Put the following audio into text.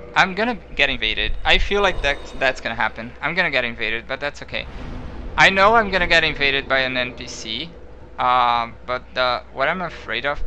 I'm gonna get invaded. I feel like that's gonna happen. I'm gonna get invaded, but that's okay. I know I'm gonna get invaded by an NPC, but what I'm afraid of.